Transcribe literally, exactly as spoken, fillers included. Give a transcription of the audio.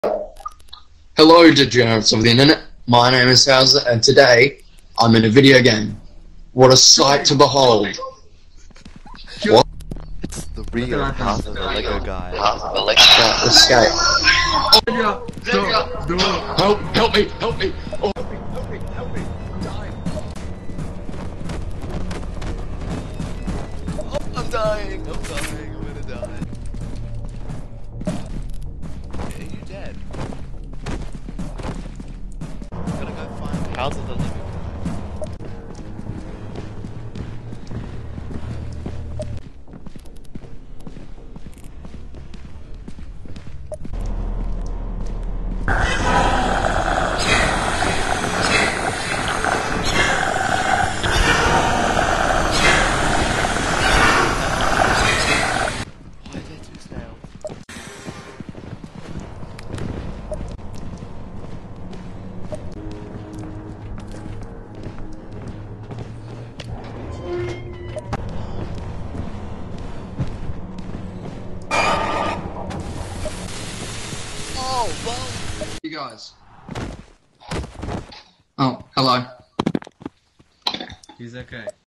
Hello, degenerates of the internet. My name is Howzas, and today I'm in a video game. What a sight to behold! What? It's the real half of the Lego guy. That escape. Help! Help me! Help me! Oh. Help me! Help me! I'm dying! Oh, I'm dying! I'm dying! I'm gonna die. Are you dead? I'm gonna go find How's the Lego guy? You guys. Oh, hello. He's okay.